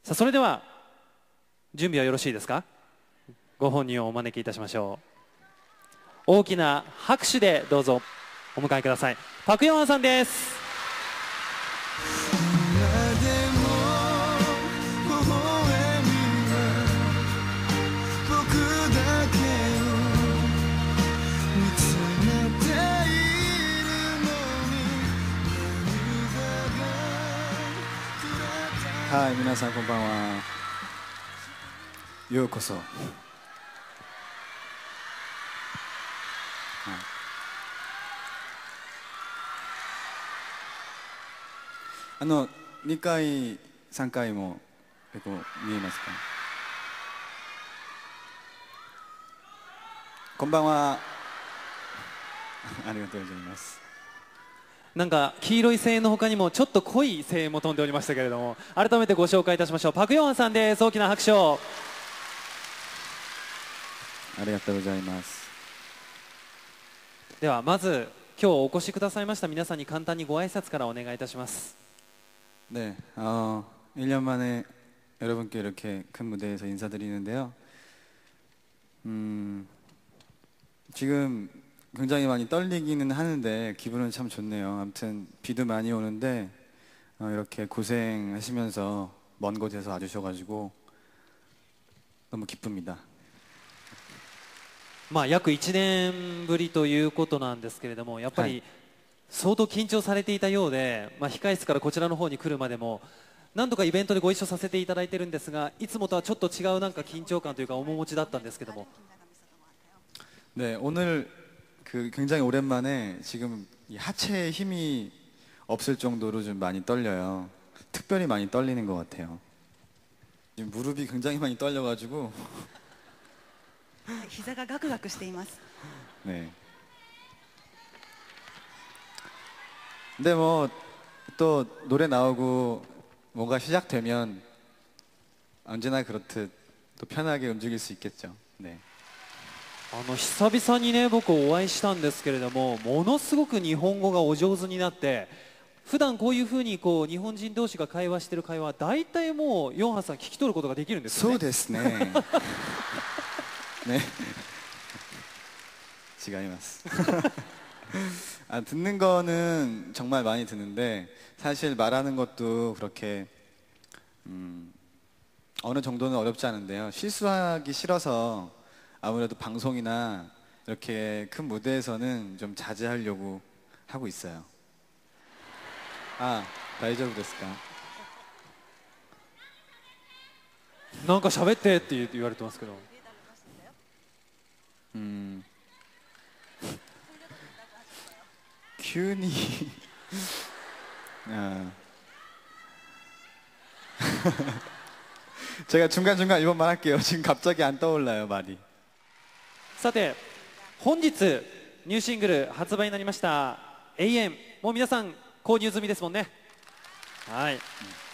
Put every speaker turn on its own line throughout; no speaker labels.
さあ、それでは準備はよろしいですか。ご本人をお招きいたしましょう。大きな拍手でどうぞお迎えください。パク・ヨンハンさんです。
はい、皆さんこんばんは。ようこそ。2回、3回も結構見えますか。こんばんは。ありがとうございます。
なんか黄色い声援の他にもちょっと濃い声援も飛んでおりましたけれども、改めてご紹介いたしましょう。パク・ヨンハンさんです。大きな拍手を。
ありがとうございます。
ではまず今日お越しくださいました皆さんに簡単にご挨拶からお願いいたします。
네, 1년 만에 여러분께 이렇게 큰 무대에서 인사드리는데요. 지금 굉장히 많이 떨리기는 하는데 기분은 참 좋네요. 아무튼 비도 많이 오는데 이렇게 고생하시면서 먼 곳에서 와주셔가지고 너무 기쁩니다.
約1年ぶりということなんですけれども、やっぱり相当緊張されていたようで、控室からこちらの方に来るまでも何度かイベントでご一緒させていただいてるんですが、いつもとはちょっと違うなんか緊張感というか面持ちだったんですけども。
네, 오늘 굉장히 오랜만에 지금 하체에 힘이 없을 정도로 좀 많이 떨려요. 특별히 많이 떨리는 것 같아요. 지금 무릎이 굉장히 많이 떨려가지고.
膝がガクガクしています。
네. 근데 뭐 또 노래 나오고 뭔가 시작되면 언제나 그렇듯 또 편하게 움직일 수 있겠죠. 네.
久々にね僕お会いしたんですけれども、ものすごく日本語がお上手になって、普段こういうふうに日本人同士が会話している会話は大体もうヨンハンさん聞き取ることができるんですよね。
そうですね。네. 違います。 듣는 거는 정말 많이 듣는데 사실 말하는 것도 그렇게 어느 정도는 어렵지 않은데요. 실수하기 싫어서 아무래도 방송이나 이렇게 큰 무대에서는 좀 자제하려고 하고 있어요. 아, 다이저브ですか?
なんか喋ってって言われてますけど。
急に제가 중간중간 이번만 할게요. 지금 갑자기 안 떠올라요, 말이.
さて本日ニューシングル発売になりました「永遠」、もう皆さん購入済みですもんね。はい、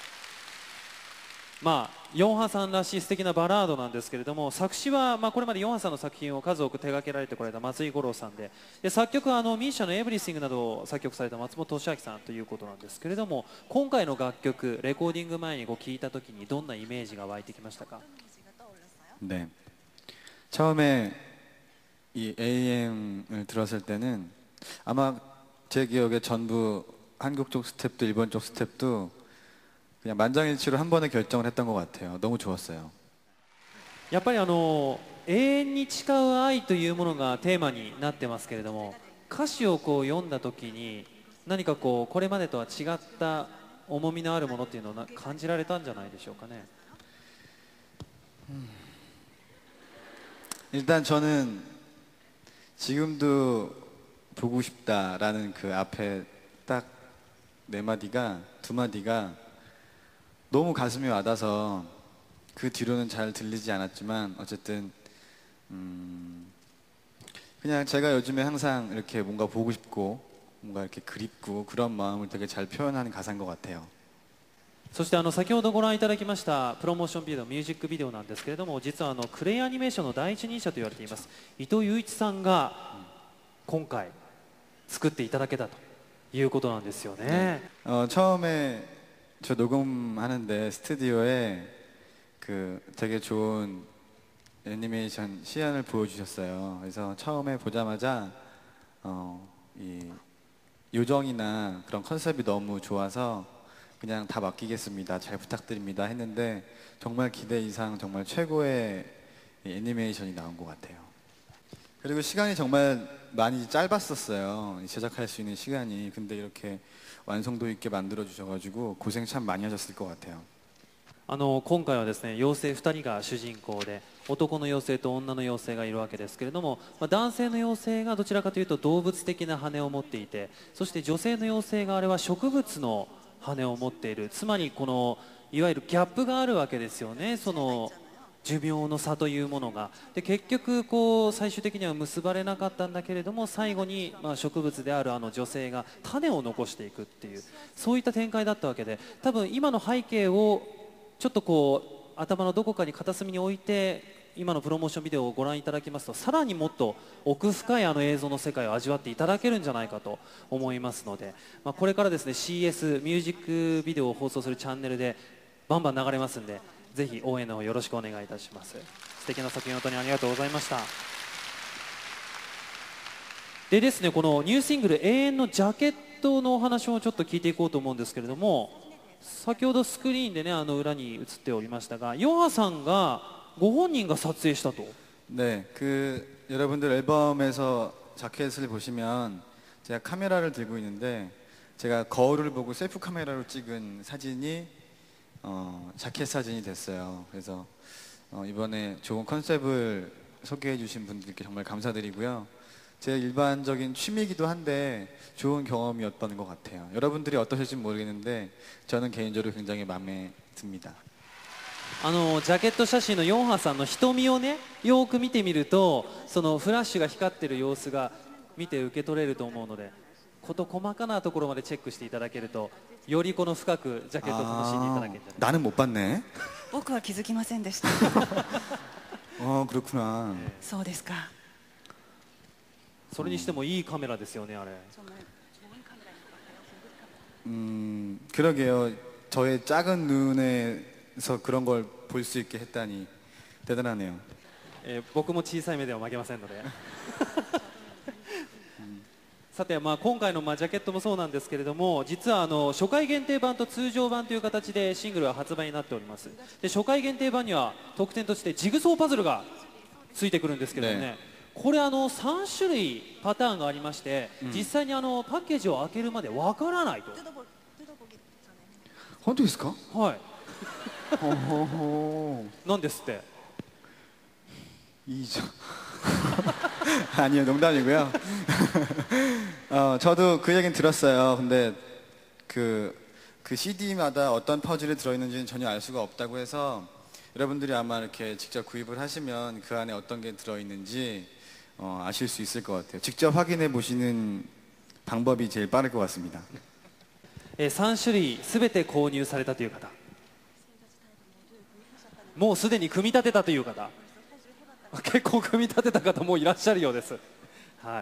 ヨンハンさんらしい素敵なバラードなんですけれども、作詞はこれまでヨンハンさんの作品を数多く手掛けられてこられた松井五郎さんで、作曲はMISIAの「エブリシング」などを作曲された松本俊明さんということなんですけれども、今回の楽曲レコーディング前に聴いた時にどんなイメージが湧いてきましたか。
네, 처음에 이 AM을 들었을 때는 아마 제 기억에 전부 한국 쪽 스텝도 일본 쪽 스텝도 그냥 만장일치로 한 번에 결정을 했던 것 같아요. 너무 좋았어요.
やっぱり永遠に誓う愛というものがテーマになってますけれども、歌詞を読んだ時に何かこれまでとは違った重みのあるものっていうのを感じられたんじゃないでしょうかね。
일단 저는 지금도 보고 싶다라는 그 앞에 딱 네 마디가 두 마디가 너무 가슴이 와닿아서 그 뒤로는 잘 들리지 않았지만 어쨌든 그냥 제가 요즘에 항상 이렇게 뭔가 보고 싶고 뭔가 이렇게 그립고 그런 마음을 되게 잘 표현하는 가사인 것 같아요.
そして先ほどご覧いただきましたプロモーションビデオ、ミュージックビデオなんですけれども、実はクレイアニメーションの第一人者と言われています伊藤雄一さんが今回作っていただけたということなんですよね。
처음에 저 녹음하는데 스튜디오에 그 되게 좋은 애니메이션 시연을 보여주셨어요. 그래서 처음에 보자마자 이 요정이나 그런 컨셉이 너무 좋아서 그냥 다 맡기겠습니다. 잘 부탁드립니다. 했는데 정말 기대 이상 정말 최고의 이 애니메이션이 나온 것 같아요. 그리고 시간이 정말 많이 짧았었어요. 제작할 수 있는 시간이. 근데 이렇게 완성도 있게 만들어 주셔가지고 고생 참 많이 하셨을 것 같아요.
今回はですね妖精2人が主人公で男の妖精と女の妖精がいるわけですけれども、男性の妖精がどちらかというと動物的な羽を持っていて、そして女性の妖精があれは植物の羽を持っている、つまりこのいわゆるギャップがあるわけですよね。その寿命の差というものがで結局こう最終的には結ばれなかったんだけれども、最後に植物である女性が種を残していくっていう、そういった展開だったわけで、多分今の背景をちょっとこう頭のどこかに片隅に置いて今のプロモーションビデオをご覧いただきますと、さらにもっと奥深い映像の世界を味わっていただけるんじゃないかと思いますので、これからですね CS ミュージックビデオを放送するチャンネルでバンバン流れますんで、ぜひ応援の方よろしくお願いいたします。素敵な作品本当にありがとうございました。でですね、このニューシングル永遠のジャケットのお話をちょっと聞いていこうと思うんですけれども、先ほどスクリーンでね裏に映っておりましたが、ヨハさんがご本人が撮影したと。
네, 그 여러분들 앨범에서 자켓을 보시면 제가 카메라를 들고 있는데 제가 거울을 보고 셀프 카메라로 찍은 사진이 자켓 사진이 됐어요. 그래서 이번에 좋은 컨셉을 소개해 주신 분들께 정말 감사드리고요. 제 일반적인 취미이기도 한데 좋은 경험이었던 것 같아요. 여러분들이 어떠실지 모르겠는데 저는 개인적으로 굉장히 마음에 듭니다.
ジャケット写真のヨンハさんの瞳をねよく見てみると、そのフラッシュが光ってる様子が見て受け取れると思うので、事細かなところまでチェックしていただけるとよりこの深くジャケットを楽しんでいただけるんじゃないか。
나는 못 봤네.
僕は気づきませんでした。
그렇구나.
そうですか。
それにしてもいいカメラですよねあれ。
그러게요. 저의 작은 눈에서 그런 걸 볼 수 있게 했다니 대단하네요.
僕も小さい目では負けませんのでさて、今回のジャケットもそうなんですけれども、実は初回限定版と通常版という形でシングルは発売になっております。で初回限定版には特典としてジグソーパズルがついてくるんですけれどもね、これ3種類パターンがありまして、実際にパッケージを開けるまでわからないと。
本当ですか？
はい。なんですって。
이죠. 아니요, 농담이고요. 저도 그 얘기는 들었어요. 근데 그 CD마다 어떤 퍼즐이 들어있는지는 전혀 알 수가 없다고 해서 여러분들이 아마 이렇게 직접 구입을 하시면 그 안에 어떤 게 들어있는지 아실 수 있을 것 같아요. 직접 확인해 보시는 방법이 제일 빠를 것 같습니다.
3種類すべて購入されたという方、もうすでに組み立てたという方、結構組み立てた方もいらっしゃるようです。はい。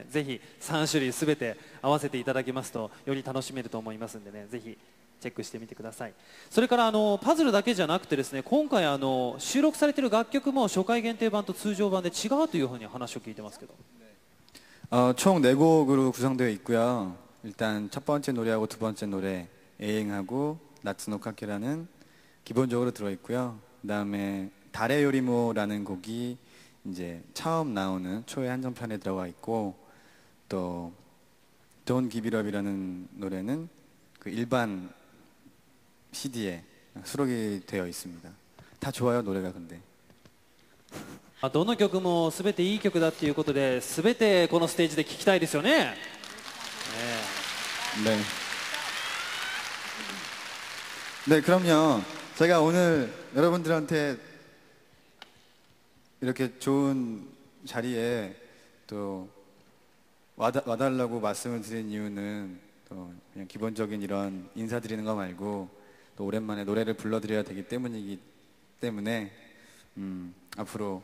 ぜひ3種類すべて合わせていただきますとより楽しめると思いますんでね、ぜひチェックしてみてください。それからパズルだけじゃなくてですね、今回収録されている楽曲も初回限定版と通常版で違うというふうに話を聞いてますけど。
총 4곡으로 구성되어 있고요. 일단 첫 번째 노래하고 두 번째 노래 에잉하고 나츠노카케라는 기본적으로 들어있고요. 그다음에 달의 요리모라는 곡이 이제 처음 나오는 초의 한정편에 들어가 있고, 또 Don't Give It Up이라는 노래는 그 일반 CD에 수록이 되어 있습니다. 다 좋아요 노래가. 근데
どの曲もすべていい曲だっていうことで、すべてこのステージで聴きたいですよね。
네. 네, 그럼요. 제가 오늘 여러분들한테 이렇게 좋은 자리에 또 와달라고 말씀을 드린 이유는 또 그냥 기본적인 이런 인사드리는 거 말고 또 오랜만에 노래를 불러드려야 되기 때문이기 때문에 앞으로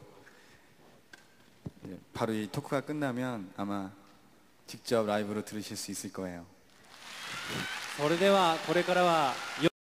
바로 이 토크가 끝나면 아마 직접 라이브로 들으실 수 있을 거예요.
それではこれからは